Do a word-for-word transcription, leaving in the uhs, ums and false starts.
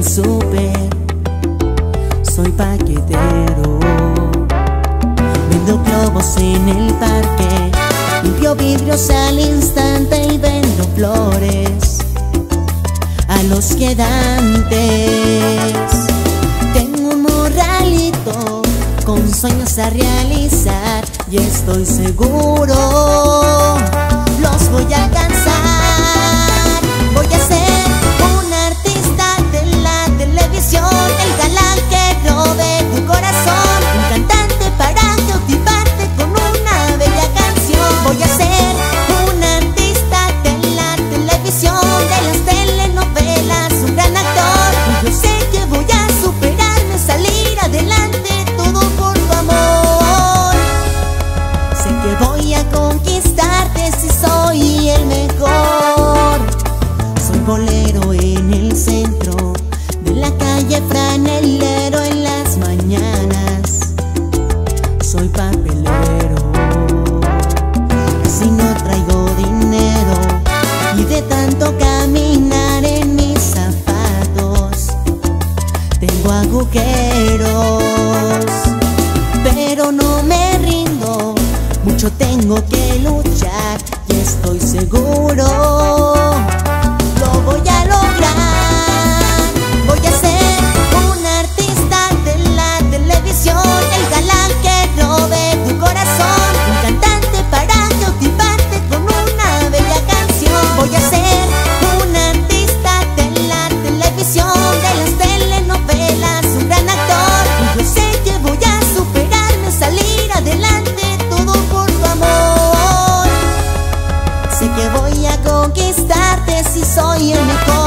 súper, soy paquetero. Vendo globos en el parque, limpio vidrios al instante y vendo flores a los quedantes. Tengo un morralito con sueños a realizar y estoy seguro los voy a alcanzar. Voy a ser un artista de la televisión, el galán que robe tu corazón, un cantante para cautivarte con una bella canción. Voy a ser un artista de la televisión, de las telenovelas, un gran actor. Yo sé que voy a superarme, salir adelante, todo por tu amor. Sé que voy a conquistarte si soy el mejor. Soy bolero en el centro de la calle, franelero en las mañanas. Soy papelero, casi no traigo dinero y de tanto caminar en mis zapatos tengo agujeros. Pero no me rindo, mucho tengo que luchar y estoy seguro lo voy a lograr. Voy a ser un artista de la televisión, el galán que robe tu corazón, un cantante para cautivarte con una bella canción. Voy a ser un artista de la televisión, de las telenovelas, un gran actor. Y yo sé que voy a superarme, salir adelante, todo por tu amor. Sé que voy a conquistarte si soy el mejor.